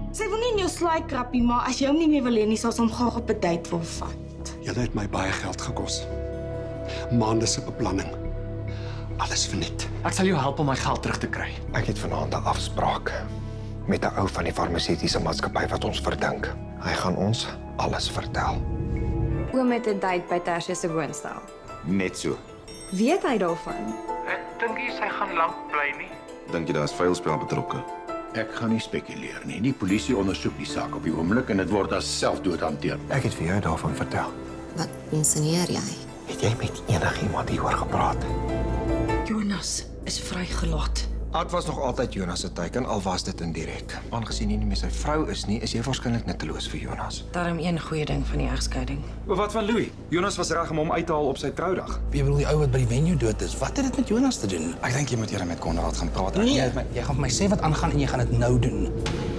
Sy wil nie in jou slaai krappie, maar as jy hom nie meer wil hê nie, sal sy hom graag op 'n date wil vat. Julle het my baie geld gekos. Maande se beplanning. Alles verniet. Ek sal jou help om my geld terug te kry. Ek het vanaand 'n afspraak met 'n ou van die farmaseutiese maatskappy wat ons verdink. Hy gaan ons alles vertel. Oom het 'n date by Tersia se woonstel. Net so. Weet hy daarvan? Ek dink nie sy gaan lank bly nie. Dink jy daar is vuilspel betrokke? Ek gaan nie spekuleer nie. Die polisie ondersoek die saak op die oomblik en dit word as selfdood hanteer. Ek het vir jou daarvan vertel. Wat insinueer jy? Het jy met enigiemand hieroor gepraat? Jonas is vrygelaat. Ad was nog altyd Jonas se teiken, al was dit indirek. Aangesien hy nie meer sy vrou is nie, is jy waarskynlik nutteloos vir Jonas. Daarom een goeie ding van die egskeiding. Maar wat van Louis? Jonas was reg om hom uit te haal op sy troudag. Jy bedoel die ou wat by die venue dood is. Wat het dit met Jonas te doen? Ek dink jy moet eers met Conrad gaan praat. Nee, jy gaan vir my sê wat aangaan en jy gaan dit nou doen.